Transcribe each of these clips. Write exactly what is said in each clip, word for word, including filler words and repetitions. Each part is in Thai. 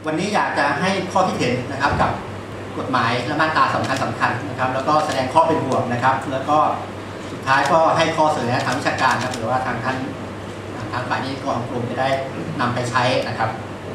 วันนี้อยากจะให้ข้อคิดเห็นนะครับกับกฎหมายและมาตราสำคัญสำคัญนะครับแล้วก็แสดงข้อเป็นห่วงนะครับแล้วก็สุดท้ายก็ให้ข้อเสนอทางวิชาการนะหรือว่าทางท่านทางฝ่ายนิติกรของกลุ่มจะได้นำไปใช้นะครับ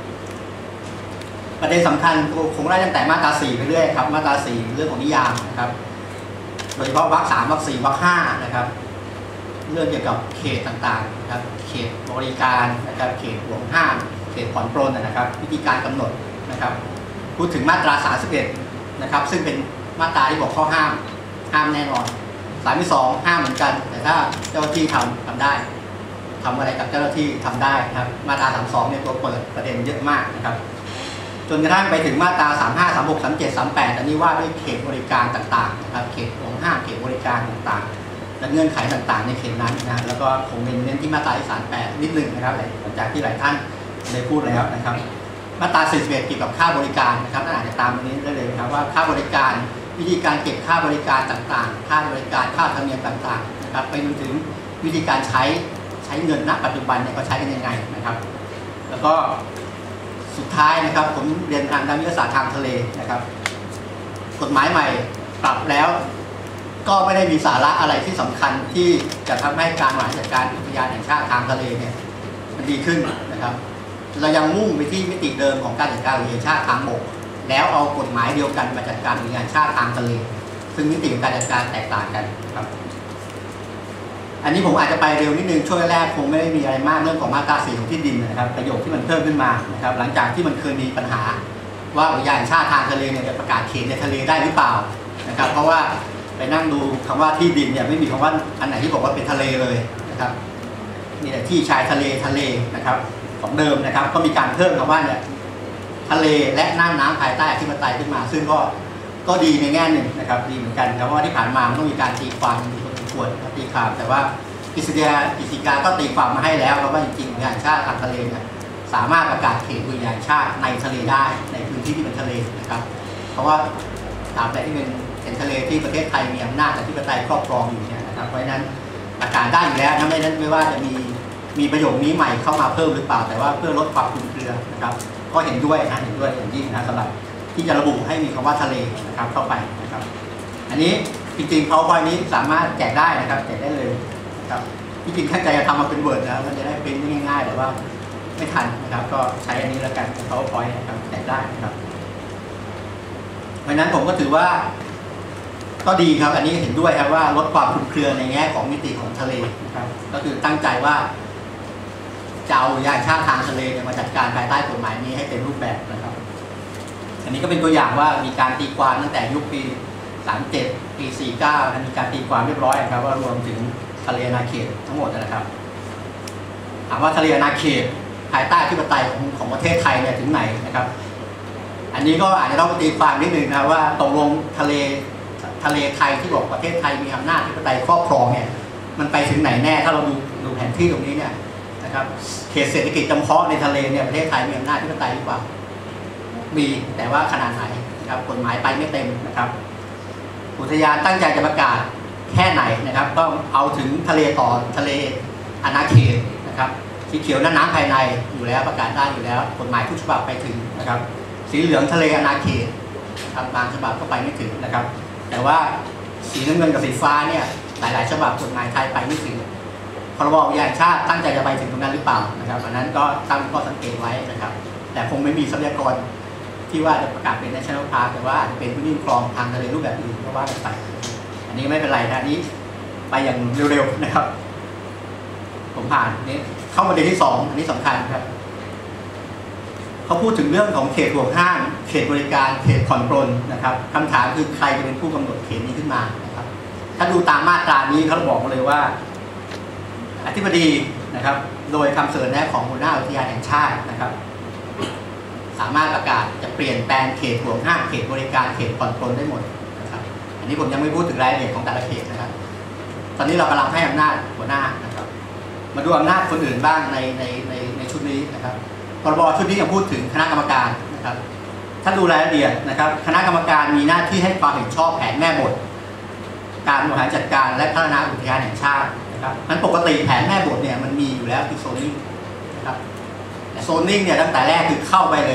ประเด็นสำคัญคงไล่ตั้งแต่มาตราสี่ไปเรื่อยครับมาตราสี่เรื่องของนิยามนะครับโดยเฉพาะวรรคสามวรรคสี่วรรคห้านะครับเรื่องเกี่ยวกับเขตต่างๆนะครับเขตบริการนะครับเขตห่วงห้ามเขตผ่อนปรนนะครับวิธีการกำหนดนะครับพูดถึงมาตราสามสิบเอ็ดนะครับซึ่งเป็นมาตราที่บอกข้อห้ามห้ามแน่นอนสามที่สองห้ามเหมือนกันแต่ถ้าเจ้าหน้าที่ทำทำได้ทำอะไรกับเจ้าหน้าที่ทำได้นะครับมาตราสามสองเนี่ยตัวเปิดประเด็นเยอะมากนะครับจนกระทั่งไปถึงมาตราสามห้า สามหก สามเจ็ด สามแปดอันนี้ว่าด้วยเขตบริการต่างๆนะครับเขตห่วงห้ามเขตบริการต่างๆและเงื่อนไขต่างๆในเขตนั้นนะแล้วก็คงเน้นที่มาตราที่สามแปดนิดนึงนะครับหลังจากที่หลายท่านได้พูดแล้วนะครับมาตราสี่สิบเอ็ดเกี่ยวกับค่าบริการนะครับท่านอาจจะตามตรงนี้ได้เลยนะครับว่าค่าบริการวิธีการเก็บค่าบริการต่างๆค่าบริการค่าธรรมเนียมต่างๆนะครับไปจนถึงวิธีการใช้ใช้เงินณปัจจุบันเนี่ยเขาใช้กันยังไงนะครับแล้วก็สุดท้ายนะครับผมเรียนทางด้านวิทยาศาสตร์ทางทะเลนะครับกฎหมายใหม่ปรับแล้วก็ไม่ได้มีสาระอะไรที่สำคัญที่จะทำให้การบริหารจัดการอุทยานแห่งชาติทางทะเลเนี่ยมันดีขึ้นนะครับเรายังมุ่งไปที่มิติเดิมของการจัดการอุทยานแห่งชาติทางบกแล้วเอากฎหมายเดียวกันมาจัดการอุทยานแห่งชาติทางทะเลซึ่งมิติของการจัดการแตกต่างกันครับอันนี้ผมอาจจะไปเร็วนิดนึงช่วงแรกคงไม่ได้มีอะไรมากเรื่องของมาตราสี่ของที่ดินนะครับประโยคที่มันเพิ่มขึ้นมานะครับหลังจากที่มันเคยมีปัญหาว่าอุทยานแห่งชาติทางทะเลเนี่ยจะประกาศเขตในทะเลได้หรือเปล่านะครับเพราะว่าไปนั่งดูคำว่าที่ดินเนี่ยไม่มีคำว่าอันไหนที่บอกว่าเป็นทะเลเลยนะครับมีแต่ที่ชายทะเลทะเลนะครับของเดิมนะครับก็มีการเพิ่มคำว่าเนี่ยทะเลและน่านน้ำภายใต้อธิปไตยขึ้นมาซึ่งก็ก็ดีในแง่หนึ่งนะครับดีเหมือนกันเพราะว่าที่ผ่านมามันต้องมีการตีความมีคนควรตีความแต่ว่ากฤษฎีกากฤษฎีกาก็ตีความมาให้แล้วเพราะว่าจริงๆอุทยานชาติทางทะเลเนี่ยสามารถประกาศเขตอุทยานชาติในทะเลได้ในพื้นที่ที่เป็นทะเลนะครับเพราะว่าตราบใดที่เป็นเป็นทะเลที่ประเทศไทยมีอำนาจอธิปไตยครอบครองอยู่เนี่ยนะครับเพราะฉะนั้นประกาศได้อยู่แล้วนะไม่นั้นไม่ว่าจะมีมีประโยคนี้ใหม่เข้ามาเพิ่มหรือเปล่าแต่ว่าเพื่อลดความคลุมเครือนะครับก็เห็นด้วยนะเห็นด้วยอย่างยิ่งนะสำหรับที่จะระบุให้มีคำว่าทะเลนะครับเข้าไปนะครับอันนี้จริงๆ PowerPoint นี้สามารถแจกได้นะครับแจกได้เลยนะครับจริงๆตั้งใจจะทำมาเป็น Word นะมันจะได้เป็นง่ายๆแต่ว่าไม่ทันนะครับก็ใช้อันนี้แล้วกัน PowerPoint นะครับแจกได้นะครับเพราะนั้นผมก็ถือว่าก็ดีครับอันนี้เห็นด้วยครับว่าลดความคลุมเครือในแง่ของมิติของทะเลนะครับก็คือตั้งใจว่าจะเอาอุทยานชาติทางทะเลมาจัดการภายใต้กฎหมายนี้ให้เป็นรูปแบบนะครับอันนี้ก็เป็นตัวอย่างว่ามีการตีความตั้งแต่ยุคปีสามสิบเจ็ดปีสี่สิบเก้ามีการตีความเรียบร้อยนะครับว่ารวมถึงทะเลอาณาเขตทั้งหมดนะครับถามว่าทะเลอาณาเขตภายใต้อธิปไตยของของประเทศไทยเนี่ยถึงไหนนะครับอันนี้ก็อาจจะต้องตีความนิดนึงนะว่าตกลงทะเลทะเลไทยที่บอกประเทศไทยมีอำนาจอธิปไตยครอบครองเนี่ยมันไปถึงไหนแน่ถ้าเราดูดูแผนที่ตรงนี้เนี่ยนะครับเขตเศรษฐกิจจำเพาะในทะเลเนี่ยประเทศไทยมีอำนาจอธิปไตยหรือเปล่ามีแต่ว่าขนาดไหนนะครับกฎหมายไปไม่เต็มนะครับอุทยานตั้งใจจะประกาศแค่ไหนนะครับก็เอาถึงทะเลต่อทะเลอาณาเขตนะครับสีเขียวน้ำน้ำภายในอยู่แล้วประกาศได้อยู่แล้วกฎหมายทุกฉบับไปถึงนะครับสีเหลืองทะเลอาณาเขตนะครับบางฉบับก็ไปไม่ถึงนะครับแต่ว่าสีน้ำเงินกับสีฟ้าเนี่ยหลายๆฉบับกฎหมายไทยไปไม่ถึงพรบอุทยานชาติตั้งใจจะไปถึงตรงนั้นหรือเปล่านะครับอันนั้นก็ตั้งข้อสังเกตไว้นะครับแต่คงไม่มีทรัพยากรที่ว่าจะประกาศเป็น National Park แต่ว่าจะเป็นพื้นที่คลองทางทะเลรูปแบบอื่นก็ว่ากันไปอันนี้ไม่เป็นไรนะอันนี้ไปอย่างเร็วๆนะครับผมผ่านนี้เข้าประเด็นที่สองอันนี้สำคัญครับเขาพูดถึงเรื่องของเขตห่วงห้ามเขตบริการเขตผ่อนปรนนะครับคำถามคือใครจะเป็นผู้กำหนดเขตนี้ขึ้นมานะครับถ้าดูตามมาตรานี้เขาบอกเลยว่าอธิบดีนะครับโดยคำเสนอแนะของหัวหน้าอุทยานแห่งชาตินะครับสามารถประกาศจะเปลี่ยนแปลงเขตห่วงห้ามเขตบริการเขตผ่อนปรนได้หมดนะครับอันนี้ผมยังไม่พูดถึงรายละเอียดของแต่ละเขตนะครับตอนนี้เรากำลังให้อำนาจหัวหน้านะครับมาดูอำนาจคนอื่นบ้างในในในในชุดนี้นะครับพรบชุดนี้ยังพูดถึงคณะกรรมการนะครับถ้าดูรายละเอียดนะครับคณะกรรมการมีหน้าที่ให้ความเห็นชอบแผนแม่บทการบริหารจัดการและพัฒนาอุทยานแห่งชาตินะครับมันปกติแผนแม่บทเนี่ยมันมีอยู่แล้วคือโซนนิ่งนะครับแต่โซนนิ่งเนี่ยตั้งแต่แรกคือเข้าไปเลย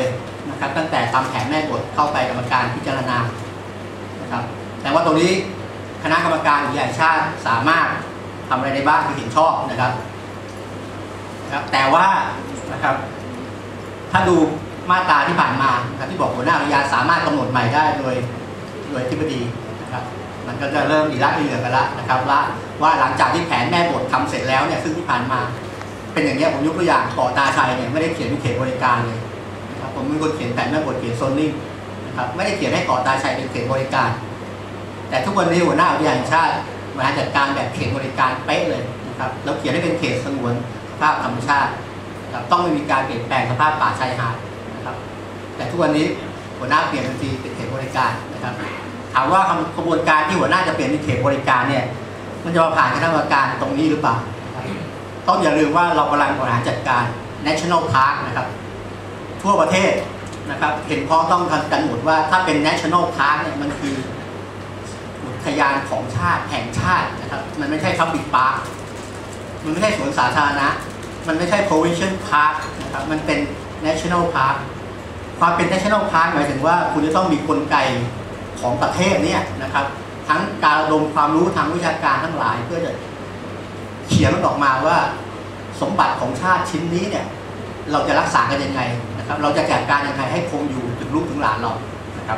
นะครับตั้งแต่ทำแผนแม่บทเข้าไปกรรมการพิจารณานะครับแต่ว่าตรงนี้คณะกรรมการอุทยานแห่งชาติสามารถทำอะไรได้บ้างที่เห็นชอบนะครับนะครับแต่ว่านะครับถ้าดูมาตราที่ผ่านมานะครับที่บอกหัวหน้าอุทยานสามารถกำหนดใหม่ได้โดยโดยอธิบดีนะครับมันก็จะเริ่มดีละดีเหลือกันละนะครับว่าว่าหลังจากที่แผนแม่บททำเสร็จแล้วเนี่ยซึ่งที่ผ่านมาเป็นอย่างนี้ผมยกตัวอย่างเกาะตาชัยเนี่ยไม่ได้เขียนเป็นเขตบริการเลยนะครับผมเป็นคนเขียนแผนแม่บทเขียนโซนนิ่งนะครับไม่ได้เขียนให้เกาะตาชัยเป็นเขตบริการแต่ทุกวันนี้หัวหน้าอุทยานแห่งชาติบริหารจัดการแบบเขตบริการเป๊ะเลยนะครับแล้วเขียนให้เป็นเขตสงวนสภาพธรรมชาตินะครับต้องไม่มีการเปลี่ยนแปลงสภาพป่าชายหาดนะครับแต่ทุกวันนี้หัวหน้าเปลี่ยนทันทีเป็นเขตบริการนะครับถามว่ากระบวนการที่หัวหน้าจะเปลี่ยนเป็นเขตบริการเนี่ยมันจะมาผ่านคณะกรรมการตรงนี้หรือเปล่าต้องอย่าลืมว่าเรากำลังบริหารจัดการ National Park นะครับทั่วประเทศนะครับเห็นพ้องต้องกันหมดว่าถ้าเป็น National Park เนี่ยมันคืออุทยานของชาติแห่งชาตินะครับมันไม่ใช่ Public Park มันไม่ใช่สวนสาธารณะมันไม่ใช่ Provincial Park นะครับมันเป็น National Park ความเป็น National Park หมายถึงว่าคุณจะต้องมีกลไกของประเทศเนี่ยนะครับทั้งการระดมความรู้ทางวิชาการทั้งหลายเพื่อจะเขียนมันออกมาว่าสมบัติของชาติชิ้นนี้เนี่ยเราจะรักษากันยังไงนะครับเราจะจัดการยังไงให้คงอยู่ถึงลูกถึงหลานเรานะครับ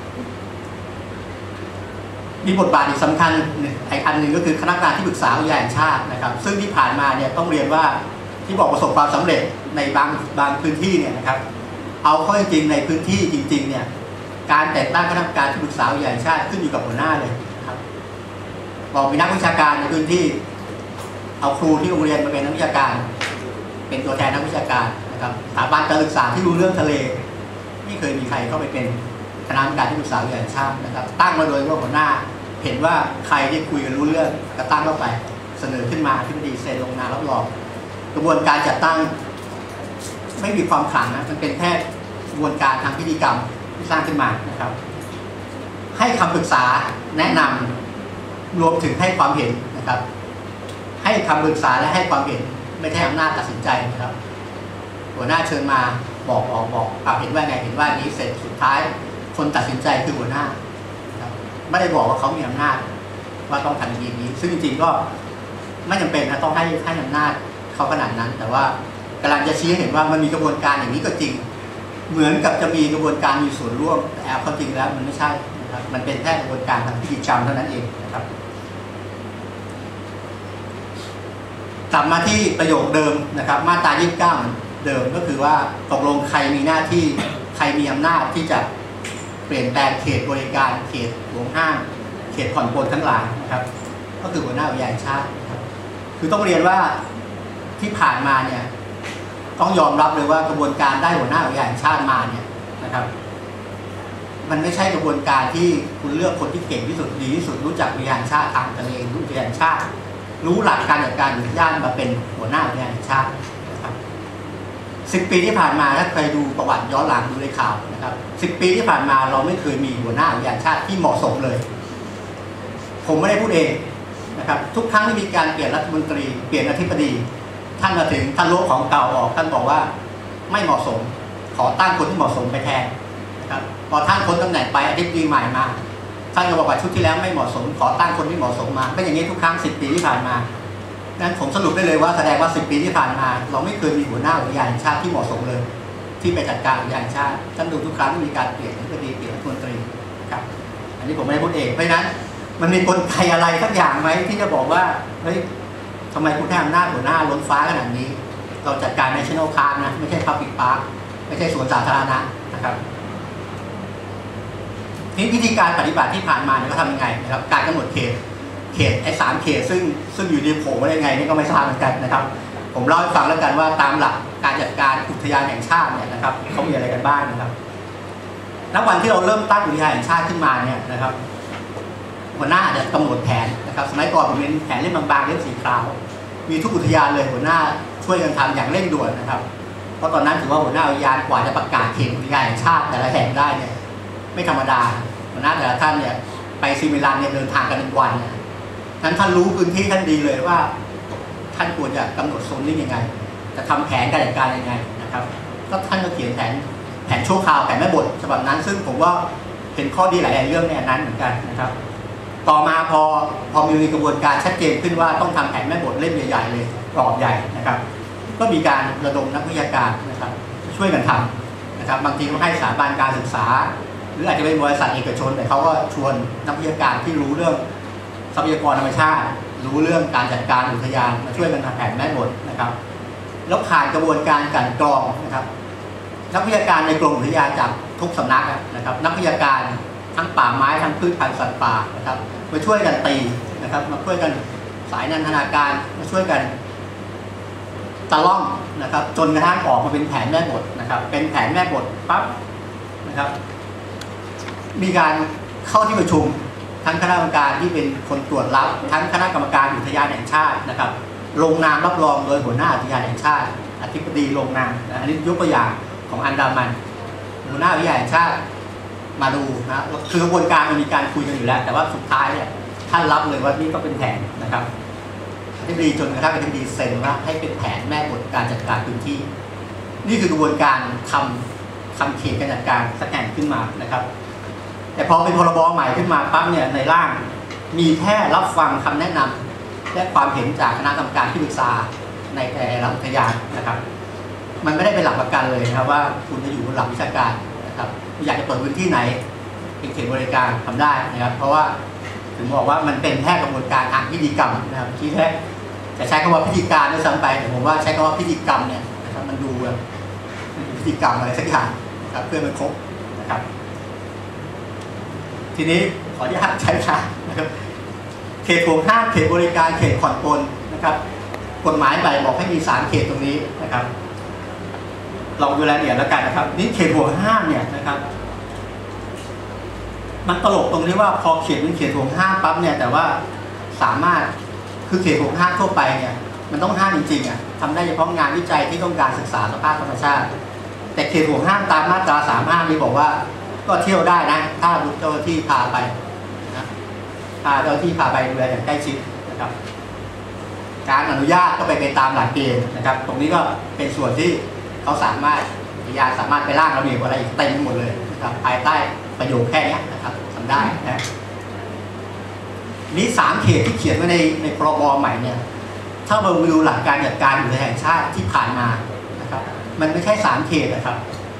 มีบทบาทอีกสำคัญอีกอันหนึ่งก็คือคณะกรรมการที่ปรึกษาอุทยานแห่งชาตินะครับซึ่งที่ผ่านมาเนี่ยต้องเรียนว่าที่บอกประสบความสำเร็จในบางบางพื้นที่เนี่ยนะครับเอาข้อจริงในพื้นที่จริงๆเนี่ยการแต่งตั้งคณะกรรมการที่ปรึกษาอุทยานแห่งชาติขึ้นอยู่กับหัวหน้าเลยครับบอกมีนักวิชาการในพื้นที่เอาครูที่โรงเรียนมาเป็นนักวิชาการเป็นตัวแทนนักวิชาการนะครับสถาบันการศึกษาที่รู้เรื่องทะเลไม่เคยมีใครเข้าไปเป็นคณะกรรมการที่ปรึกษาอุทยานแห่งชาตินะครับตั้งมาโดยว่าหัวหน้าเห็นว่าใครที่คุยกันรู้เรื่องก็ตั้งเข้าไปเสนอขึ้นมาที่บดีเซ็นลงนามรับรองกระบวนการจัดตั้งไม่มีความขลังนะมันเป็นแค่กระบวนการทางพิธีกรรมที่สร้างขึ้นมานะครับให้คำปรึกษาแนะนำรวมถึงให้ความเห็นนะครับให้คำปรึกษาและให้ความเห็นไม่ใช่อำนาจตัดสินใจนะครับหัวหน้าเชิญมาบอกออกบอกเอาเห็นว่าไงเห็นว่านี้เสร็จสุดท้ายคนตัดสินใจคือหัวหน้านะครับไม่ได้บอกว่าเขามีอำนาจว่าต้องทำอย่างนี้ซึ่งจริงๆก็ไม่จำเป็นนะต้องให้ให้อำนาจเขาขนาดนั้นแต่ว่ากำลังจะชี้เห็นว่ามันมีกระบวนการอย่างนี้ก็จริงเหมือนกับจะมีกระบวนการมีส่วนร่วมแต่แอบความจริงแล้วมันไม่ใช่นะครับมันเป็นแค่กระบวนการทางพิธีกรรมเท่านั้นเองนะครับกลับมาที่ประโยคเดิมนะครับมาตรายี่สิบเก้าเดิมก็คือว่าตกลงใครมีหน้าที่ใครมีอำนาจที่จะเปลี่ยนแปลงเขตบริการเขตห่วงห้ามเขตผ่อนปลนทั้งหลายนะครับก็คือหัวหน้าอุทยานแห่งชาตินะครับคือต้องเรียนว่าที่ผ่านมาเนี่ยต้องยอมรับเลยว่ากระบวนการได้หัวหน้าอุทยานแห่งชาติมาเนี่ยนะครับมันไม่ใช่กระบวนการที่คุณเลือกคนที่เก่งที่สุดดีที่สุดรู้จักอุทยานชาติทางทะเลรู้อุทยานชาติรู้หลักการจัดการอุทยานมาเป็นหัวหน้าอุทยานแห่งชาตินะครับสิบปีที่ผ่านมาถ้าใครดูประวัติย้อนหลังดูในข่าวนะครับสิบปีที่ผ่านมาเราไม่เคยมีหัวหน้าอุทยานชาติที่เหมาะสมเลยผมไม่ได้พูดเองนะครับทุกครั้งที่มีการเปลี่ยนรัฐมนตรีเปลี่ยนอธิบดีท่านมาถึงท่านลบของเก่าออกท่านบอกว่าไม่เหมาะสมขอตั้งคนที่เหมาะสมไปแทนนะครับพอท่านพ้นตำแหน่งไปอธิบดีใหม่มาท่านก็บอกว่าชุดที่แล้วไม่เหมาะสมขอตั้งคนที่เหมาะสมมาเป็นอย่างนี้ทุกครั้งสิบปีที่ผ่านมานั้นผมสรุปได้เลยว่าแสดงว่าสิบปีที่ผ่านมาเราไม่เคยมีหัวหน้าอุทยานแห่งชาติที่เหมาะสมเลยที่ไปจัดการอุทยานแห่งชาติท่านดูทุกครั้งที่มีการเปลี่ยนอธิบดีเปลี่ยนรัฐมนตรีครับอันนี้ผมไม่ได้พูดเองเพราะฉะนั้นมันมีกลไกอะไรสักอย่างไหมที่จะบอกว่าเฮ้ยทำไมคุณให้อำนาจหัวหน้าล้นฟ้าขนาดนี้เราจัดการ National Park นะไม่ใช่ Public Park ไม่ใช่สวนสาธารณะนะครับนี่วิธีการปฏิบัติที่ผ่านมาเนี่ยเขาทำยังไงนะครับการกำหนดเขตเขตไอ้สามเขตซึ่งซึ่งอยู่ในโผล่มาได้ไงนี่ก็ไม่ทราบเหมือนกันนะครับผมเล่าให้ฟังแล้วกันว่าตามหลักการจัดการอุทยานแห่งชาติเนี่ยนะครับเขามีอะไรกันบ้างนะครับณวันที่เราเริ่มตั้งอุทยานแห่งชาติขึ้นมาเนี่ยนะครับหัวหน้าจะกำหนดแผนนะครับสมัยก่อนผมเป็นแผนเล่มบางๆเล่มสีขาวมีทุกอุทยานเลยหัวหน้าช่วยกันทำอย่างเร่งด่วนนะครับเพราะตอนนั้นถือว่าหัวหน้าอุทยานกว่าจะประกาศเขตอุทยานแห่งชาติแต่ละแห่งได้เนี่ยไม่ธรรมดาหัวหน้าแต่ละท่านเนี่ยไปซีมิลันเนี่ยเดินทางกันเป็นวันนั้นท่านรู้พื้นที่ท่านดีเลยว่าท่านควรจะกำหนดโซนนิ่งยังไงจะทำแผนการจัดการยังไงนะครับก็ท่านก็เขียนแผนแผนชั่วคราวแผนแม่บทฉบับนั้นซึ่งผมว่าเป็นข้อดีหลายๆเรื่องในนั้นเหมือนกันนะครับต่อมาพอพอมีกระบวนการชัดเจนขึ้นว่าต้องทำแผนแม่บทเล่มใหญ่ๆเลยกรอบใหญ่นะครับก็มีการระดมนักวิทยาการนะครับช่วยกันทำนะครับบางทีก็ให้สถาบันการศึกษาหรืออาจจะเป็นบริษัทเอกชนแต่เขาก็ชวนนักวิทยาการที่รู้เรื่องทรัพยากรธรรมชาติรู้เรื่องการจัดการอุทยานมาช่วยกันทำแผนแม่บทนะครับแล้วผ่านกระบวนการกลั่นกรองนะครับนักวิทยาการในกรมอุทยานจากทุกสำนักนะครับนักวิทยาการทั้งป่าไม้ทั้งพืชพันธุ์สัตว์ป่านะครับมาช่วยกันตีนะครับมาช่วยกันสายนันทนาการมาช่วยกันตะล่อมนะครับจนกระทั่งออกมาเป็นแผนแม่บทนะครับเป็นแผนแม่บทปั๊บนะครับมีการเข้าที่ประชุมทั้งคณะกรรมการที่เป็นคนตรวจรับทั้งคณะกรรมการอุทยานแห่งชาตินะครับลงนามรับรองโดยหัวหน้าอุทยานแห่งชาติอธิบดีลงนามอันนี้ยกตัวอย่างของอันดามันหัวหน้าอุทยานแห่งชาติมาดูนะคือกระบวนการมันมีการคุยกันอยู่แล้วแต่ว่าสุดท้ายเนี่ยท่านรับเลยว่านี่ก็เป็นแผนนะครับอธิบดีจนกระทั่งอธิบดีเซ็นว่าให้เป็นแผนแม่บทการจัดการพื้นที่นี่คือกระบวนการทำทำเขตการจัดการสักแห่งขึ้นมานะครับแต่พอเป็นพรบใหม่ขึ้นมาปั๊บเนี่ยในร่างมีแค่รับฟังคำแนะนำและความเห็นจากคณะกรรมการที่ปรึกษาในแต่ละอุทยานนะครับมันไม่ได้เป็นหลักประกันเลยนะครับว่าคุณจะอยู่บนหลักวิชาการนะครับอยากจะเปิดพื้นที่ไหนเป็นเขตบริการทำได้นะครับเพราะว่าถึงบอกว่ามันเป็นแค่กระบวนการทางพิธีกรรมนะครับที่แท้จะใช้คำว่าพิธีการด้วยซ้ำไปแต่ผมว่าใช้คำว่าพิธีกรรมเนี่ยนะครับมันดูแบบพิธีกรรมอะไรสักอย่างนะครับเพื่อมันครบนะครับทีนี้ขออนุญาตใช้ค่ะนะครับเขตห่วงห้ามเขตบริการเขตผ่อนปลนนะครับกฎหมายใหม่บอกให้มีสามเขตตรงนี้นะครับลองดูรายละเอียดแล้วกันนะครับนี่เขตห่วงห้ามเนี่ยนะครับมันตลกตรงที่ว่าพอเขตเป็นเขตห่วงห้ามปั๊บเนี่ยแต่ว่าสามารถคือเขตห่วงห้ามทั่วไปเนี่ยมันต้องห้ามจริงๆอ่ะทำได้เฉพาะงานวิจัยที่ต้องการศึกษาสภาพธรรมชาติแต่เขตห่วงห้ามตามมาตราสามห้านี่บอกว่าก็เที่ยวได้นะถ้าเจ้าหน้าที่พาไปนะพาเจ้าหน้าที่พาไปดูแลอย่างใกล้ชิดนะครับการอนุญาตก็ไปไปตามหลักเกณฑ์นะครับตรงนี้ก็เป็นส่วนที่เขาสามารถอุทยานสามารถไปร่างระเบียบอะไรเต็มหมดเลยนะครับภายใต้ประโยคแค่นี้นะครับทำได้นะนี้สามเขตที่เขียนไว้ในในพรบใหม่เนี่ยถ้าเราดูหลักการจัดการอุทยานแห่งชาติที่ผ่านมานะครับมันไม่ใช่สามเขตนะครับ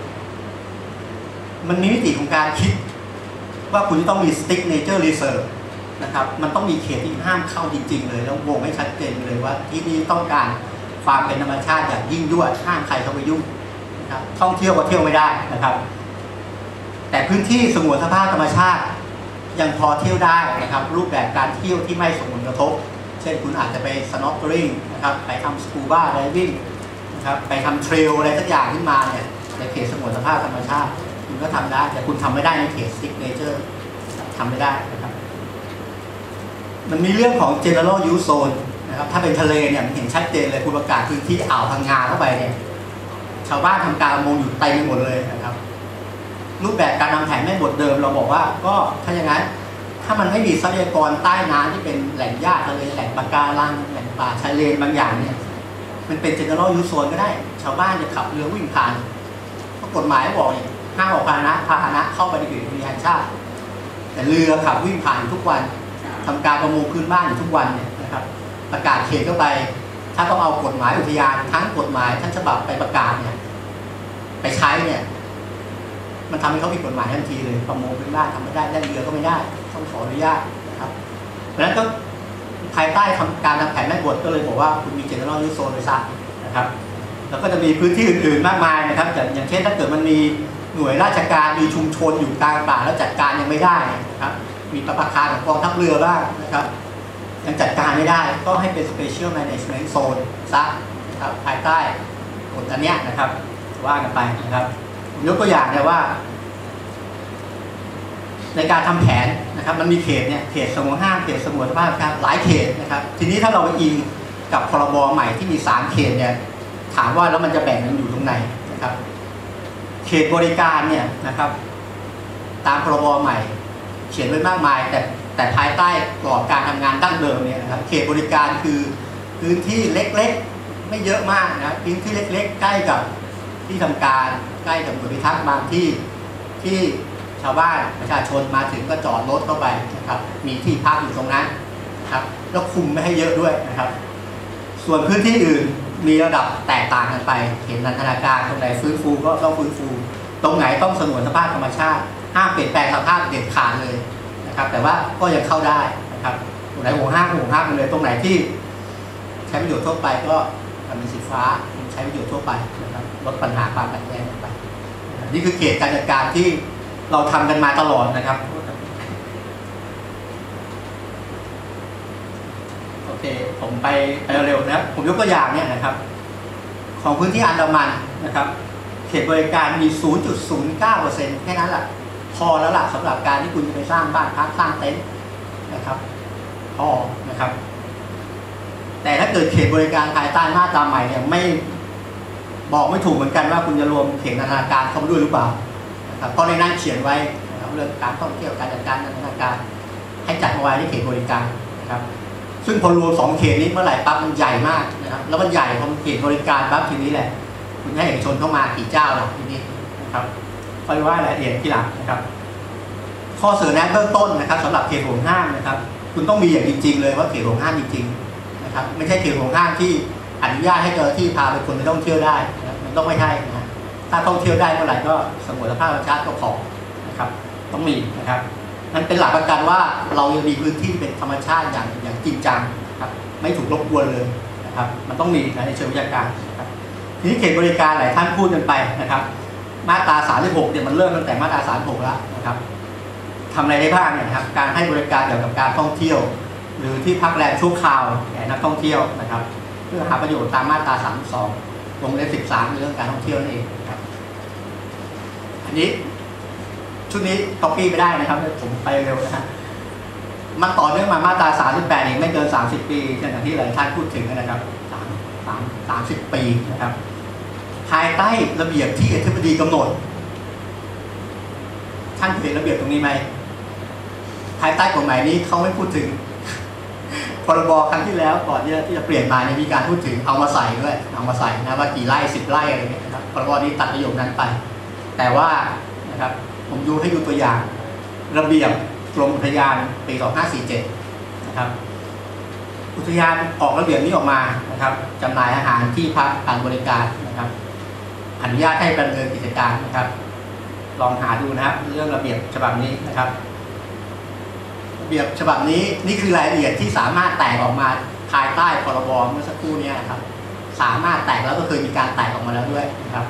มันมีมิติของการคิดว่าคุณจะต้องมี strict nature reserve นะครับมันต้องมีเขตที่ห้ามเข้าจริงๆเลยแล้ววงให้ชัดเจนเลยว่าที่นี่ต้องการความเป็นธรรมชาติอย่างยิ่งยวดห้ามใครเข้าไปยุ่งนะครับท่องเที่ยวก็เที่ยวไม่ได้นะครับแต่พื้นที่สงวนสภาพธรรมชาติยังพอเที่ยวได้นะครับรูปแบบการเที่ยวที่ไม่ส่งผลกระทบเช่นคุณอาจจะไป snorkeling นะครับไปทำ scuba diving นะครับไปทำ trail อะไรสักอย่างขึ้นมาเนี่ยในเขตสงวนสภาพธรรมชาติคุณก็ทำได้แต่คุณทำไม่ได้ในเขต strict nature ทำไม่ได้นะครับมันมีเรื่องของ general use zone นะครับถ้าเป็นทะเลเนี่ยมันเห็นชัดเจนเลยคุณประกาศพื้นที่อ่าวพังงาเข้าไปเนี่ยชาวบ้านทำการประมงอยู่เต็มไปหมดเลยนะครับรูปแบบการนำแผนแม่บทเดิมเราบอกว่าก็ถ้าอย่างนั้นถ้ามันไม่มีทรัพยากรใต้น้ำที่เป็นแหล่งหญ้าทะเลแหล่งปะการังแหล่งป่าชายเลนบางอย่างเนี่ยมันเป็น general use zone ก็ได้ชาวบ้านจะขับเรือวิ่งผ่านเพราะกฎหมายบอกเนี่ยห้ามออกพาหนะพาหนะเข้าไปในเขตอุทยานแห่งชาติแต่เรือขับวิ่งผ่านทุกวันทำการประมงพื้นบ้านอยู่ทุกวันเนี่ยนะครับประกาศเขตเข้าไปถ้าต้องเอากฎหมายอุทยานทั้งกฎหมายทั้งฉบับไปประกาศเนี่ยไปใช้เนี่ยมันทำให้เขาผิดกฎหมายทันทีเลยประมงพื้นบ้านทำไม่ได้แล่นเรือก็ไม่ได้ต้องขออนุญาตนะครับเพราะฉะนั้นก็ภายใต้การทำแผนแม่บทก็เลยบอกว่าคุณมี general use zone ไปซะนะครับแล้วก็จะมีพื้นที่อื่นๆมากมายนะครับอย่างเช่นถ้าเกิดมันมีหน่วยราชการมีชุมชนอยู่กลางป่าแล้วจัดการยังไม่ได้นะครับมีประภาคารของกองทัพเรือบ้างนะครับยังจัดการไม่ได้ก็ให้เป็น special management zone ซะนะครับภายใต้กฎอันเนี้ยนะครับว่ากันไปนะครับยกตัวอย่างเนี่ยว่าในการทำแผนนะครับมันมีเขตเนี่ยเขตสงวนห้ามเขตสงวนสภาพครับหลายเขตนะครับทีนี้ถ้าเราไปอิงกับพรบใหม่ที่มีสามเขตเนี่ยถามว่าแล้วมันจะแบ่งกันอยู่ตรงไหนนะครับเขตบริการเนี่ยนะครับตามพรบใหม่เขียนไว้มากมายแต่แต่ภายใต้กรอบการทำงานดั้งเดิมเนี่ยนะครับเขตบริการคือพื้นที่เล็กๆไม่เยอะมากนะพื้นที่เล็กๆใกล้กับที่ทำการใกล้กับหน่วยพิทักษ์บางที่ที่ชาวบ้านประชาชนมาถึงก็จอดรถเข้าไปนะครับมีที่พักอยู่ตรงนั้นนะครับแล้วคุมไม่ให้เยอะด้วยนะครับส่วนพื้นที่อื่นมีระดับแตกต่างกันไปเห็นนันทนาการตรงไหนฟื้นฟูก็ต้องฟื้นฟูตรงไหนต้องสงวนสภาพธรรมชาติห้ามเปลี่ยนแปลงสภาพเด็ดขาดเลยนะครับแต่ว่าก็ยังเข้าได้นะครับตรงไหนห่วงห้ามห่วงห้ามเลยตรงไหนที่ใช้ประโยชน์ทั่วไปก็ทำเป็นสีฟ้าใช้ประโยชน์ทั่วไปนะครับลดปัญหาความขัดแย้งไปนี่คือเขตการจัดการที่เราทำกันมาตลอดนะครับโอเคผมไปไปเร็วนะครับผมยกตัวอย่างเนี่ยนะครับของพื้นที่อันดามันนะครับเขตบริการมี ศูนย์จุดศูนย์เก้าเปอร์เซ็นต์ แค่นั้นแหละพอแล้วล่ะสำหรับการที่คุณจะไปสร้างบ้านพักสร้างเต็นท์นะครับพอนะครับแต่ถ้าเกิดเขตบริการภายใต้มาตราใหม่เนี่ยไม่บอกไม่ถูกเหมือนกันว่าคุณจะรวมเขตนันทนาการเข้ามาด้วยหรือเปล่านะครับเพราะในนั้นเขียนไว้นะครับเรื่องการท่องเที่ยวการจัดการนันทนาการให้จัดมาไว้ในเขตบริการนะครับซึ่งพอรวมสองเขตนี้เมื่อไหร่ปั๊บมันใหญ่มากนะครับแล้วมันใหญ่พอเขตบริการปั๊บทีนี้แหละคุณให้เอกชนเข้ามากี่เจ้าล่ะทีนี้นะครับค่อยว่ารายละเอียดทีหลังนะครับข้อเสนอแนะเบื้องต้นนะครับสำหรับเขตห่วงห้ามนะครับคุณต้องมีอย่างจริงๆเลยว่าเขตห่วงห้ามจริงๆนะครับไม่ใช่เขตห่วงห้ามที่อนุญาตให้เจ้าหน้าที่พาไปคนไปท่องเที่ยวได้นะมันต้องไม่ใช่นะถ้าท่องเที่ยวได้เมื่อไหร่ก็สงวนสภาพธรรมชาติก็พอนะครับต้องมีนะครับนั่นเป็นหลักประกันว่าเรายังมีพื้นที่เป็นธรรมชาติอย่างอย่างจริงจังนะครับไม่ถูกรบกวนเลยนะครับมันต้องมีในเชิงวิชาการนะครับทีนี้เขตบริการหลายท่านพูดกันไปนะครับมาตราสามสิบหกเนี่ยมันเริ่มตั้งแต่มาตราสามสิบหกแล้วนะครับทำอะไรได้บ้างเนี่ยครับการให้บริการเกี่ยวกับการท่องเที่ยวหรือที่พักแรมชั่วคราวแก่นักท่องเที่ยวนะครับเพื่อหาประโยชน์ตามมาตราสามสิบสองวงเล็บสิบสามเรื่องการท่องเที่ยวนั่นเองครับอันนี้ชุดนี้ก๊อปปี้ไม่ได้นะครับผมไปเร็วนะฮะมันต่อเนื่องมามาตราสามสิบแปดเองไม่เกินสามสิบปีอย่างที่หลายท่านพูดถึงนะครับสามสามสามสิบปีนะครับภายใต้ระเบียบที่อธิบดีกำหนดท่านเห็นระเบียบตรงนี้ไหมภายใต้กฎหมายนี้เขาไม่พูดถึงพรบครั้งที่แล้วก่อนที่จะเปลี่ยนมาเนี่ยมีการพูดถึงเอามาใส่ด้วยเอามาใส่นะว่ากี่ไร่สิบไร่อะไรเงี้ยนะครับพรบนี้ตัดประโยคนั้นไปแต่ว่านะครับผมดูให้ดูตัวอย่างระเบียบกรมอุทยานปีสองห้าสี่เจ็ดนะครับอุทยานออกระเบียบนี้ออกมานะครับจำหน่ายอาหารที่พักการบริการนะครับอนุญาตให้ดำเนินกิจการนะครับลองหาดูนะครับเรื่องระเบียบฉบับนี้นะครับระเบียบฉบับนี้นี่คือรายละเอียดที่สามารถแตกออกมาภายใต้พรบเมื่อสักครู่นี้นะครับสามารถแตกแล้วก็เคยมีการแตกออกมาแล้วด้วยนะครับ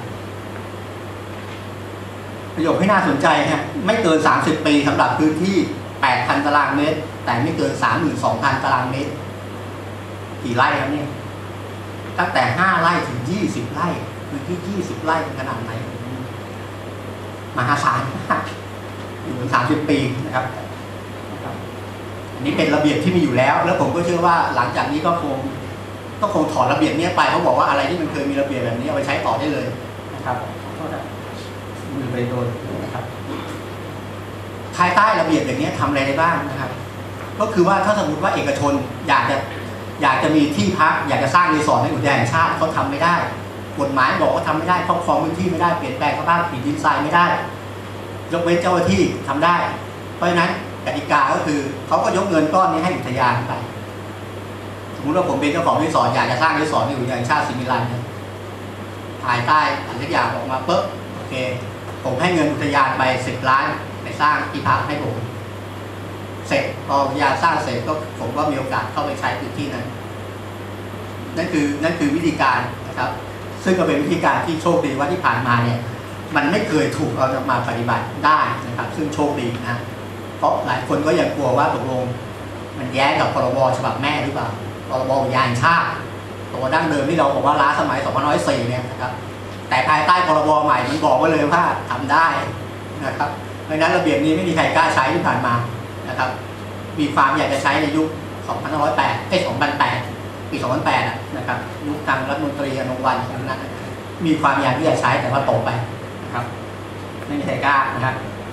ประโยคที่น่าสนใจฮะไม่เกินสามสิบปีสำหรับพื้นที่ แปดพัน ตารางเมตรแต่ไม่เกิน สามหมื่นสองพัน ตารางเมตรกี่ไร่ครับเนี่ยตั้งแต่ห้าไร่ถึงยี่สิบไร่พื้นที่ยี่สิบไร่ขนาดไหนมหาศาลมากอยู่ถึงสามสิบปีนะครับอันนี้เป็นระเบียบที่มีอยู่แล้วแล้วผมก็เชื่อว่าหลังจากนี้ก็คงก็คงถอดระเบียบนี้ไปเขาบอกว่าอะไรที่มันเคยมีระเบียบแบบนี้เอาไปใช้ต่อได้เลยนะครับมือไปโดนนะครับภายใต้ระเบียบอย่างนี้ทำอะไรได้บ้างนะครับก็คือว่าถ้าสมมติว่าเอกชนอยากจะอยากจะมีที่พักอยากจะสร้างรีสอร์ทในอุทยานแห่งชาติเขาทำไม่ได้กฎหมายบอกว่าทำไม่ได้ครอบครองพื้นที่ไม่ได้เปลี่ยนแปลงสภาพดินดินทรายไม่ได้ยกเว้นเจ้าหน้าที่ทำได้เพราะฉะนั้นกติกาก็คือเขาก็ยกเงินก้อนนี้ให้อุทยานไปสมมติว่าผมเป็นเจ้าของรีสอร์ทอยากจะสร้างรีสอร์ทในอุทยานแห่งชาติศรีมิลันเนี่ยภายใต้อะไรสักอย่างออกมาปุ๊บโอเคผมให้เงินอุทยานไปสิบล้านไปสร้างที่พักให้ผมเสร็จพออุทยานสร้างเสร็จก็ผมก็มีโอกาสเข้าไปใช้พื้นที่นั้นนั่นคือนั่นคือวิธีการนะครับซึ่งก็เป็นวิธีการที่โชคดีว่าที่ผ่านมาเนี่ยมันไม่เคยถูกเอามาปฏิบัติได้นะครับซึ่งโชคดีนะเพราะหลายคนก็ยังกลัวว่าตกลงมันแย้งกับพรบฉบับแม่หรือเปล่าพรบอุทยานชาติตัวดั้งเดิมที่เราบอกว่าล้าสมัยสองพันห้าร้อยสี่เนี่ยนะครับแต่ภายใต้พรบใหม่มันบอกไว้เลยว่าทำได้นะครับเพราะฉะนั้นระเบียบนี้ไม่มีใครกล้าใช้ที่ผ่านมานะครับมีความอยากจะใช้ในยุคสองพันห้าร้อยแปดเอ้ยสองพันแปดปีสองพันแปดนะครับยุคทางรัฐมนตรีอนุวัฒน์นั้นมีความอยากที่จะใช้แต่ว่าตกไปนะครับไม่มีใครกล้านะครับ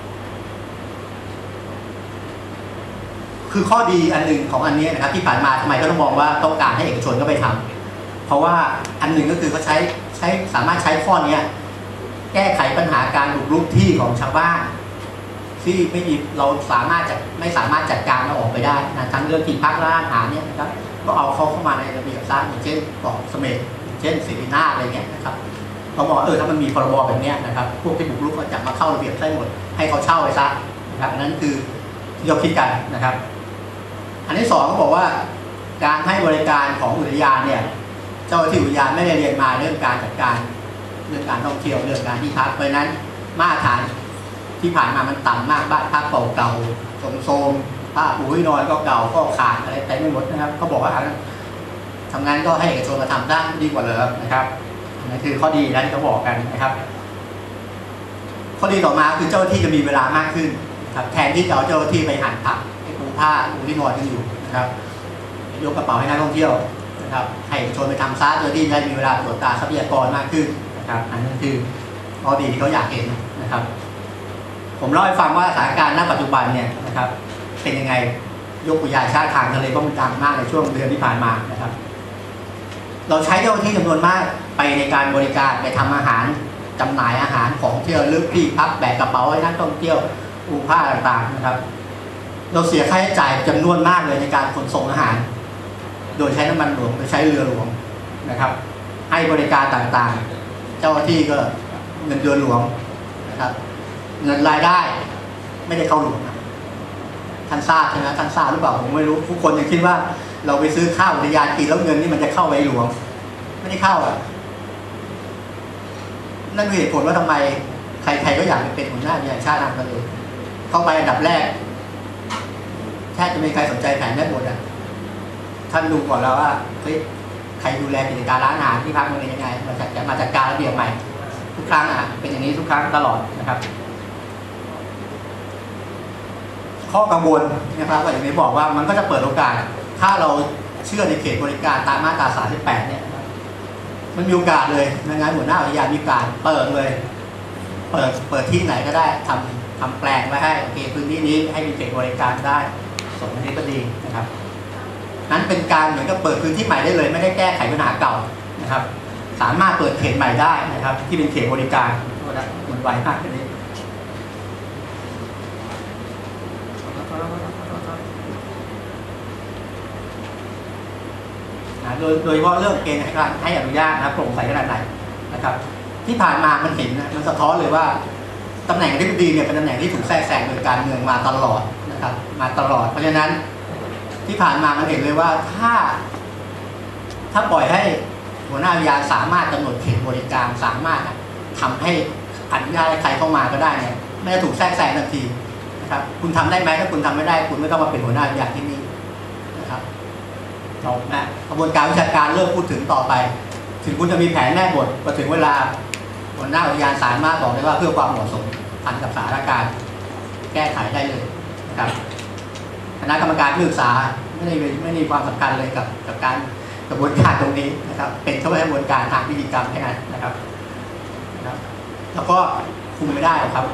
คือข้อดีอันหนึ่งของอันนี้นะครับที่ผ่านมาทำไมก็ต้องมองว่าต้องการให้เอกชนก็ไปทำเพราะว่าอันหนึ่งก็คือเขาใช้ใช้สามารถใช้ข้อนี้แก้ไขปัญหาการบุกรุกที่ของชาวบ้านที่ไม่มีเราสามารถจะไม่สามารถจัดการเราออกไปได้นะทั้งเรื่องที่พักร้านอาหารเนี่ยนะครับก็เอาเขาเข้ามาในระเบียบซะอย่างเช่นเกาะเสม็ดเช่นศรีนาอะไรเงี้ยนะครับเขาบอกเออถ้ามันมีพรบแบบนี้นะครับพวกที่บุกรุกก็จะมาเข้าระเบียบได้หมดให้เขาเช่าไปซะนะครับอันนั้นคือที่เราคิดกันนะครับ อันที่สองเขาบอกว่าการให้บริการของอุทยานเนี่ยเจ้าหน้าที่อุทยานไม่ได้เรียนมาเรื่องการจัดการเรื่องการท่องเที่ยวเรื่องการที่พักเพราะนั้นมาตรฐานที่ผ่านมามันต่ำมากบ้านพักเก่าๆโทรมๆผ้าปูที่นอนก็เก่าก็ขาดอะไรเต็มไปหมดนะครับเขาบอกว่าทำงานก็ให้เอกชนมาทำได้ดีกว่าเลยนะครับนั่นคือข้อดีนะที่เขาบอกกันนะครับข้อดีต่อมาคือเจ้าหน้าที่จะมีเวลามากขึ้นครับแทนที่จะเอาเจ้าหน้าที่ไปหั่นผักให้ปูผ้าปูที่นอนกันอยู่นะครับยกกระเป๋าให้นักท่องเที่ยวนะครับให้เอกชนไปทำซะโดยที่ได้มีเวลาตรวจตาทรัพยากรมากขึ้นนะครับอันนั้นคือข้อดีที่เขาอยากเห็นนะครับผมเล่าให้ฟังว่าสถานการณ์ณปัจจุบันเนี่ยนะครับเป็นยังไงยกตัวอย่างชาติทางทะเลก็มันดังมากในช่วงเดือนที่ผ่านมานะครับเราใช้เจ้าหน้าที่จำนวนมากไปในการบริการไปทำอาหารจำหน่ายอาหารของเที่ยวลึกที่พักแบกกระเป๋าให้นักท่องเที่ยวปูผ้าต่างๆนะครับเราเสียค่าใช้จ่ายจำนวนมากเลยในการขนส่งอาหารโดยใช้น้ำมันหลวงโดยใช้เรือหลวงนะครับให้บริการต่างๆเจ้าหน้าที่ก็เงินเดือนหลวงนะครับเงินรายได้ไม่ได้เข้าหลวงท่านทราบใช่ไหมท่านทราบหรือเปล่าผมไม่รู้ทุกคนยังคิดว่าเราไปซื้อข้าวอุทยานกินแล้วเงินนี่มันจะเข้าไปหลวงไม่ได้เข้าอ่ะนั่นคือเหตุผลว่าทำไมใครๆก็อยากเป็นหัวหน้าอุทยานชาติทางทะเลเข้าไปอันดับแรกแทบจะไม่มีใครสนใจแผนแม่บทอ่ะท่านดูก่อนแล้วว่าเฮ้ยใครดูแลกิจการร้านอาหารที่พักมันเป็นยังไงมาจัดมาจัดการระเบียบใหม่ทุกครั้งอ่ะเป็นอย่างนี้ทุกครั้งตลอดนะครับข้อกังวลนะครับก็อย่างที่บอกว่ามันก็จะเปิดโอกาสถ้าเราเชื่อในเขตบริการตามมาตราสามสิบแปดเนี่ยมันมีโอกาสเลยในงานหัวหน้าอุทยานมีการเปิดเลยเปิดเปิดที่ไหนก็ได้ทำทำแปลงไว้ให้โอเคพื้นที่นี้ให้มีเขตบริการได้สมนี้ก็ดีนะครับนั้นเป็นการเหมือนกับเปิดพื้นที่ใหม่ได้เลยไม่ได้แก้ไขปัญหาเก่านะครับสามารถเปิดเขตใหม่ได้นะครับที่เป็นเขตบริการมันไวมากเลยโดยโดยเฉพาะเรื่องเกณฑ์การให้อนุญาตนะโปร่งใสขนาดไหนนะครับที่ผ่านมามันเห็นนะมันสะท้อนเลยว่าตำแหน่งอธิบดีเนี่ยเป็นตำแหน่งที่ถูกแทรกแซงโดยการเมืองมาตลอดนะครับมาตลอดเพราะฉะนั้นที่ผ่านมามันเห็นเลยว่าถ้าถ้าปล่อยให้หัวหน้าอุทยานสามารถกำหนดเขตบริการสามารถทำให้อนุญาตให้ใครเข้ามาก็ได้เนี่ยไม่ได้ถูกแทรกแซงทันทีนะครับคุณทำได้ไหมถ้าคุณทำไม่ได้คุณไม่ต้องมาเป็นหัวหน้าอุทยานที่นี่นะครับจบนะกระบวนการวิชาการเริ่มพูดถึงต่อไปถึงคุณจะมีแผนแม่บทพอถึงเวลาหัวหน้าอุทยานสามารถบอกได้ว่าเพื่อความเหมาะสมทันกับสถานการณ์แก้ไขได้เลยนะครับคณะกรรมการศึกษาไม่ได้ไม่ได้ความสำคัญเลยกับกับการกระบวนการตรงนี้นะครับเป็นแค่กระบวนการทางพิธีกรรมแค่นั้นนะครับนะครับแล้วก็คุมไม่ได้ครับ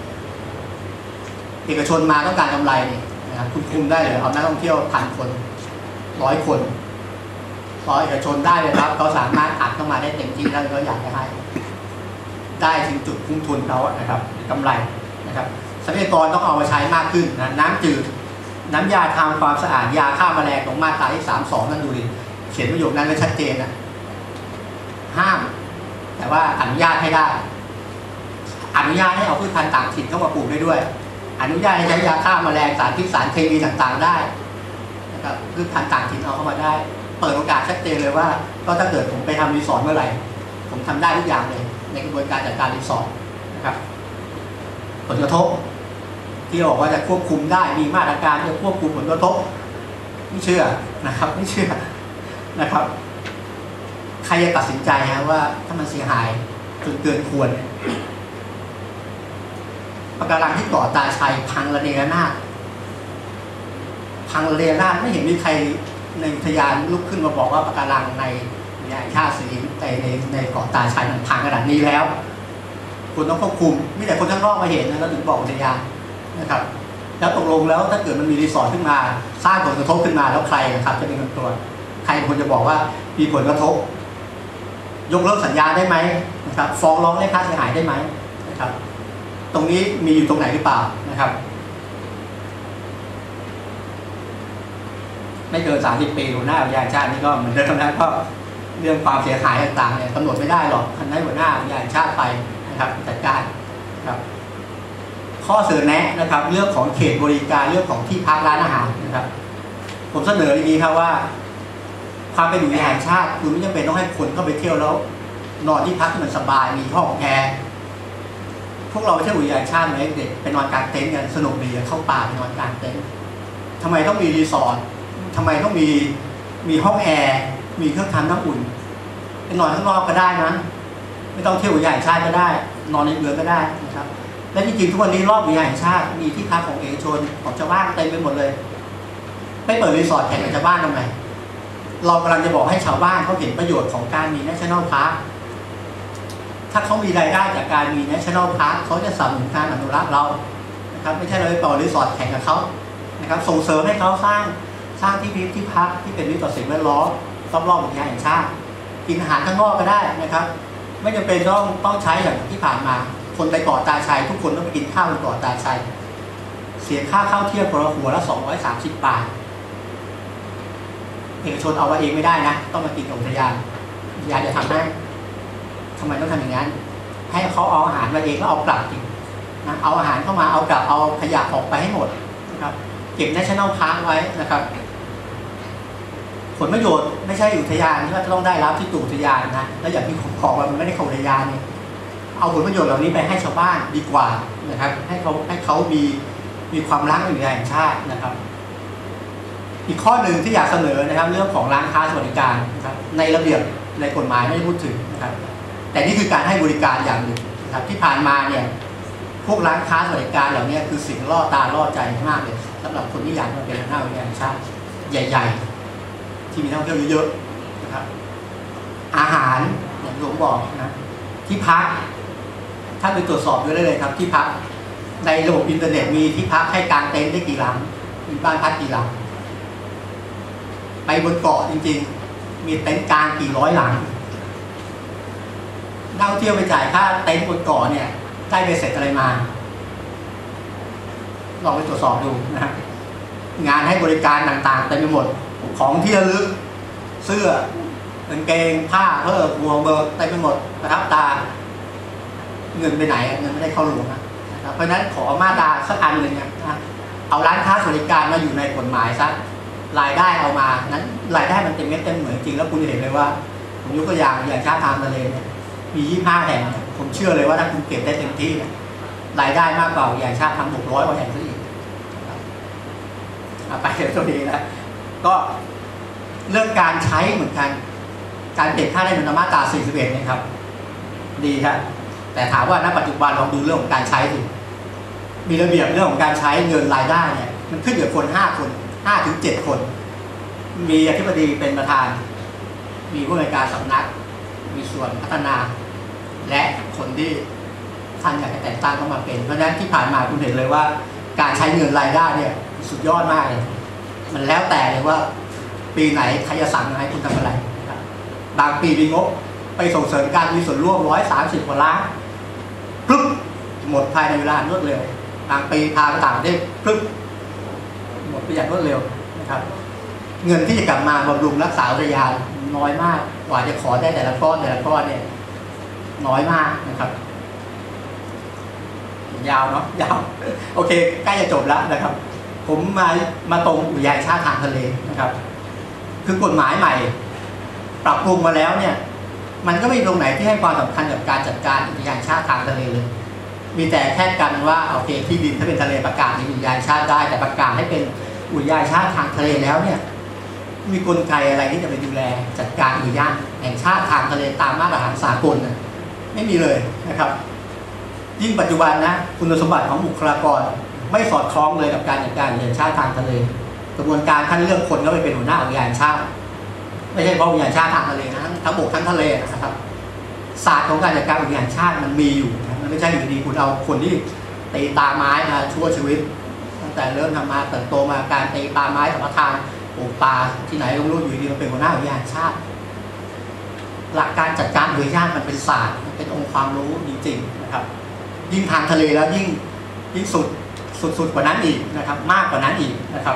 เอกชนมาต้องการกำไรนี่นะครับคุณคุมได้เลยเอานักท่องเที่ยวพันคนร้อยคนพอเอกชนได้เลยครับเขาสามารถอัดเข้ามาได้เต็มที่แล้วเขาอยากจะให้ได้ถึงจุดคุ้มทุนเขานะครับกำไรนะครับทรัพยากรต้องเอามาใช้มากขึ้นนะน้ำจืดน้ำยาทำความสะอาดยาฆ่าแมลงของมาตราที่สามสองนั่นดูดิเขียนประโยคนั้นไว้ชัดเจนนะห้ามแต่ว่าอนุญาตให้ได้อนุญาตให้เอาพืชพันธุ์ต่างถิ่นเข้ามาปลูกได้ด้วยอนุญาตให้ใช้ยาฆ่าแมลงสารพิษสารเคมีต่างๆได้นะครับพืชพันธุ์ต่างถิ่นเอาเข้ามาได้เปิดโอกาสชัดเจนเลยว่าก็ถ้าเกิดผมไปทำรีสอร์ทเมื่อไหร่ผมทำได้ทุกอย่างเลยในกระบวนการจัดการรีสอร์ทนะครับผลกระทบที่บอกว่าจะควบคุมได้มีมาตรการจะควบคุมผลกระทบไม่เชื่อนะครับไม่เชื่อนะครับใครจะตัดสินใจฮะว่าถ้ามันเสียหายจนเกินควรปะการังที่เกาะตาชัยพังระเนระนาดพังระเนระนาดไม่เห็นมีใครในอุทยานลุกขึ้นมาบอกว่าปะการังในในชาติสีในในในเกาะตาชัยมันพังขนาดนี้แล้วคุณต้องควบคุมไม่แต่คนข้างนอกมาเห็นนะแล้วถึงบอกอุทยานนะครับแล้วตกลงแล้วถ้าเกิดมันมีรีสอร์ทขึ้นมาสร้างผลกระทบขึ้นมาแล้วใครนะครับจะเป็นคนตัวใครคนจะบอกว่ามีผลกระทบยกเลิกสัญญาได้ไหมนะครับฟ้องร้องเรียกค่าเสียหายได้ไหมนะครับตรงนี้มีอยู่ตรงไหนหรือเปล่านะครับไม่เกินสามสิบปีหัวหน้าอุทยานชาตินี่ก็เหมือนเดิมนะก็เรื่องความเสียหายต่างๆเนี่ยกำหนดไม่ได้หรอกท่านให้หัวหน้าอุทยานชาติไปนะครับจัดการครับข้อเสนอแนะนะครับเรื่องของเขตบริการเรื่องของที่พักร้านอาหารนะครับผมเสนออย่างนี้ครับว่าความเป็นอุทยานชาติคุณไม่จำเป็นต้องให้คนเข้าไปเที่ยวแล้วนอนที่พักที่มันสบายมีห้องแอร์พวกเราไม่ใช่อุทยานชาติไหมเด็กไปนอนกลางเต็นท์กันสนุกดีเข้าป่าไปนอนกลางเต็นท์ทำไมต้องมีรีสอร์ททำไมต้องมีมีห้องแอร์มีเครื่องทำน้ำอุ่นไปนอนข้างนอกก็ได้นะไม่ต้องเที่ยวอุทยานชาติก็ได้นอนในเรือก็ได้นะครับและจริงๆทุกวันนี้รอบอุทยานชาติมีที่พักของเอกชนของชาวบ้านเต็มไปหมดเลยไม่เปิดรีสอร์ทแข่งกับชาวบ้านทำไมเรากำลังจะบอกให้ชาวบ้านเขาเห็นประโยชน์ของการมี National Park ถ้าเขามีรายได้จากการมี National Park เขาจะสนับสนุนการอนุรักษ์เรานะครับไม่ใช่เราไปเปิดรีสอร์ทแข่งกับเขานะครับส่งเสริมให้เขาสร้างสร้างที่พิพิธที่พักที่เป็นมิตรต่อสิ่งแวดล้อมรอบๆอุทยานแห่งชาติกินอาหารข้างนอกก็ได้นะครับไม่จำเป็นต้องต้องใช้อย่างที่ผ่านมาคนไปเกาะตาชัยทุกคนต้องไปกินข้าวบนเกาะตาชัยเสียค่าเข้าเที่ยวคนละหัวละสองร้อยสามสิบบาทเอกชนเอาไว้เองไม่ได้นะต้องมากินกับอุทยานอุทยานจะทำให้ทำไมต้องทำอย่างนั้นให้เขาเอาอาหารมาเองแล้วเอากลับจริงนะเอาอาหารเข้ามาเอากลับเอาขยะออกไปให้หมดนะครับเก็บ National Park ไว้นะครับผลประโยชน์ไม่ใช่อุทยานที่ว่าจะต้องได้รับที่ตู่อุทยานนะแล้วอย่างที่ผมบอกว่ามันไม่ได้เข้าอุทยานเนี่ยเอาผลประโยชน์เหล่านี้ไปให้ชาวบ้านดีกว่านะครับให้เขาให้เขามีมีความรักในอุทยานแห่งชาตินะครับอีกข้อหนึ่งที่อยากเสนอนะครับเรื่องของร้านค้าสวัสดิการนะครับในระเบียบในกฎหมายไม่ได้พูดถึงนะครับแต่นี่คือการให้บริการอย่างหนึ่งนะครับที่ผ่านมาเนี่ยพวกร้านค้าสวัสดิการเหล่านี้คือสิ่งล่อตาล่อใจมากเลยสำหรับคนที่อยากมาเป็นหัวหน้าอุทยานแห่งชาติใหญ่ๆที่มีนักท่องเที่ยวเยอะๆนะครับอาหารอย่างที่ผมบอกนะที่พักท่านไปตรวจสอบดูได้เลยครับที่พักในระบบอินเทอร์เน็ตมีที่พักให้กางเต็นท์ได้กี่หลังมีบ้านพักกี่หลังไปบนเกาะจริงๆมีเต็นท์กลางกี่ร้อยหลังนักท่องเที่ยวไปจ่ายค่าเต็นท์บนเกาะเนี่ยได้ไปเสร็จอะไรมาลองไปตรวจสอบดูนะฮะงานให้บริการต่างๆเต็มไปหมดของที่ระลึกเสื้อกางเกงผ้าเพิ่มหัวเบอร์เต็มไปหมดนะครับตาเงินไปไหนเงินไม่ได้เข้าหลวงนะครับเพราะฉะนั้นขอมาตราสักอันหนึ่งนะเอาร้านค้าสวัสดิการมาอยู่ในกฎหมายซะรายได้เอามานั้นรายได้มันเต็มเม็ดเต็มเหมือนจริงแล้วคุณจะเห็นเลยว่าผมยกตัวอย่างอย่างชาติทางทะเลเนี่ยมียี่สิบห้าแห่งผมเชื่อเลยว่าถ้าคุณเก็บได้เต็มที่รายได้มากกว่าอย่างชาติทำหกร้อยกว่าแห่งซะอีกไปเดี๋ยวตัวนี้นะก็เรื่องการใช้เหมือนกันการเก็บค่าได้ในมาตราสี่สิบเอ็ดเนี่ยครับดีครับแต่ถามว่าณปัจจุบันลองดูเรื่องของการใช้สิมีระเบียบเรื่องของการใช้เงินรายได้เนี่ยมันขึ้นอยู่กับคนห้าคนห้าถึงเจ็ดคนมีอธิบดีเป็นประธานมีผู้ในวยการสำนักมีส่วนพัฒนาและคนที่ท่านอยากจะแต่งตั้งเข้ามาเป็นเพราะฉะนั้นที่ผ่านมาคุณเห็นเลยว่าการใช้เงินรายได้เนี่ยสุดยอดมากเลยมันแล้วแต่เลยว่าปีไหนใครจะสั่งให้คุณทำอะไรบางปีมีงบไปส่งเสริมการมีส่วนร่วมร้อยสามสิบกว่าล้านปึ๊บหมดภายในเวลารวดเร็วบางปีพาไปต่างประเทศปึ๊บหมดไปอย่างรวดเร็วนะครับเงินที่จะกลับมาบำรุงรักษาอุทยานน้อยมากกว่าจะขอได้แต่ละก้อนแต่ละก้อนเนี่ยน้อยมากนะครับยาวเนาะยาวโอเคใกล้จะจบแล้วนะครับผมมามาตรงอุทยานชาติทางทะเลนะครับคือกฎหมายใหม่ปรับปรุงมาแล้วเนี่ยมันก็ไม่มีตรงไหนที่ให้ความสำคัญกับการจัดการอุทยานชาติทางทะเลเลยมีแต่แค่กันว่าโอเคที่ดินถ้าเป็นทะเลประกาศเป็นอุทยานชาติได้แต่ประกาศให้เป็นอุทยานชาติทางทะเลแล้วเนี่ยมีกลไกอะไรที่จะไปดูแลจัดการอุทยานแห่งชาติทางทะเลตามมาตรฐานสากลนะไม่มีเลยนะครับยิ่งปัจจุบันนะคุณสมบัติของบุคลากรไม่สอดคล้องเลยกับการจัดการอุทยานชาติทางทะเลกระบวนการคัดเลือกคนก็ไปเป็นหัวหน้าอุทยานชาติไม่ใช่เพราะอุทยานชาติทางทะเลนะทั้งบกทั้งทะเลนะครับศาสตร์ของการจัดการอุทยานชาติมันมีอยู่มันไม่ใช่อยู่ดีคุณเอาคนที่ตีตาไม้มาชั่วชีวิตตั้งแต่เริ่มทำมาเติบโตมาการตีตาไม้สัมปทานปลูกป่าที่ไหนรู้อยู่ดีมันเป็นหัวหน้าอุทยานชาติหลักการจัดการอุทยานมันเป็นศาสตร์มันเป็นองค์ความรู้จริงๆนะครับยิ่งทางทะเลแล้วยิ่งยิ่งสุดสุดๆกว่านั้นอีกนะครับมากกว่านั้นอีกนะครับ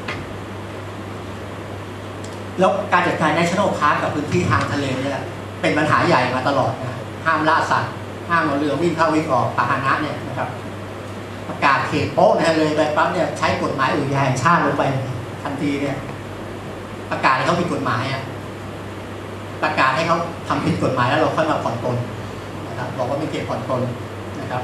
แล้วการจัดการ National Park กับพื้นที่ทางทะเลเนี่ยเป็นปัญหาใหญ่มาตลอดนะห้ามล่าสัตว์ห้ามเอาเรือวิ่งเข้าวิ่งออกพาหนะเนี่ยนะครับประกาศเขตโป๊ะนะเลยไปปั๊บเนี่ยใช้กฎหมายอุทยานแห่งชาติลงไปทันทีเนี่ยประกาศให้เขาผิดกฎหมายอ่ะประกาศให้เขาทำผิดกฎหมายแล้วเราค่อยมาผ่อนปลนนะครับบอกว่าไม่เขตผ่อนปลนนะครับ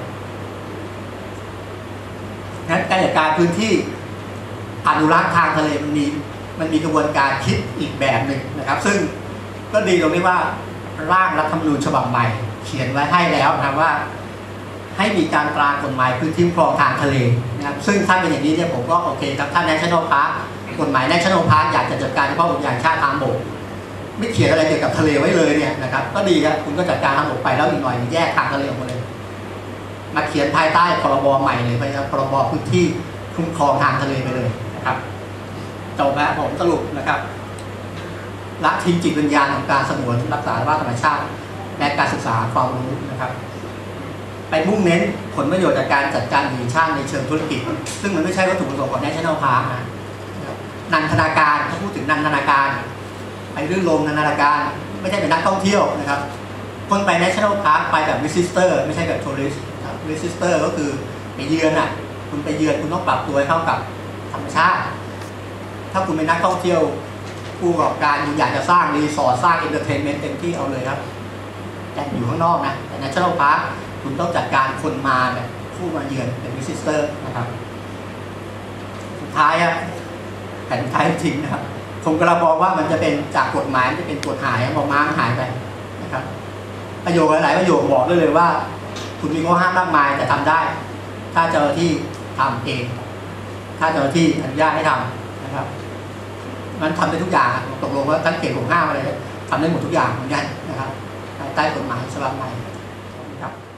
งั้นการจัดการพื้นที่อนุรักษ์ทางทะเลมันมีมันมีกระบวนการคิดอีกแบบหนึ่งนะครับซึ่งก็ดีตรงที่ว่าร่างรัฐธรรมนูญฉบับใหม่เขียนไว้ให้แล้วนะว่าให้มีการตรากฎหมายพื้นที่ครองทางทะเลนะครับซึ่งถ้าเป็นอย่างนี้เนี่ยผมก็โอเคครับถ้า National Park กฎหมาย National Park อยากจะจัดการเฉพาะอุทยานชาติทางบกไม่เขียนอะไรเกี่ยวกับทะเลไว้เลยเนี่ยนะครับก็ดีครับคุณก็จัดการทางบกไปแล้วอีกหน่อยแยกทางทะเลออกมาเลยมาเขียนภายใต้พรบใหม่เลยไปครับพรบพื้นที่คุ้มครองทางทะเลไปเลยนะครับจบแล้วผมสรุปนะครับละทิ้งจิตวิญญาณของการสงวนรักษาสภาพธรรมชาติและการศึกษาความรู้นะครับไปมุ่งเน้นผลประโยชน์จากการจัดการอุทยานในเชิงธุรกิจซึ่งมันไม่ใช่วัตถุประสงค์ของ National Park นะนันทนาการถ้าพูดถึงนันทนาการไปรื่นรมนันทนาการไม่ใช่เป็นนักท่องเที่ยวนะครับคนไป National Park ไปแบบ visitor ไม่ใช่แบบ tourist visitor ก็คือไปเยือนอ่ะคุณไปเยือนคุณต้องปรับตัวให้เข้ากับธรรมชาติถ้าคุณเป็นนักท่องเที่ยวผู้ประกอบการคุณอยากจะสร้างรีสอร์ทสร้างเอนเตอร์เทนเมนต์เต็มที่เอาเลยครับแต่อยู่ข้างนอกนะแต่ National Park คุณต้องจัดการคนมาแบบผู้มาเยือนเป็นวิสิเตอร์นะครับสุดท้ายอะแต่สุดท้ายจริงนะครับผมกำลังบอกว่ามันจะเป็นจากกฎหมายจะเป็นกฎหายบอกม้าหายไปนะครับประโยคหลายๆประโยคบอกได้เลยว่าคุณมีข้อห้ามมากมายแต่ทำได้ถ้าเจ้าหน้าที่ทำเองถ้าเจ้าหน้าที่อนุญาตให้ทำนะครับมันทำได้ทุกอย่างตกลงว่าทั้งเขตของห้ามอะไรทำได้หมดทุกอย่างเหมือนกันนะครับใต้กฎหมายฉบับใหม่ครับ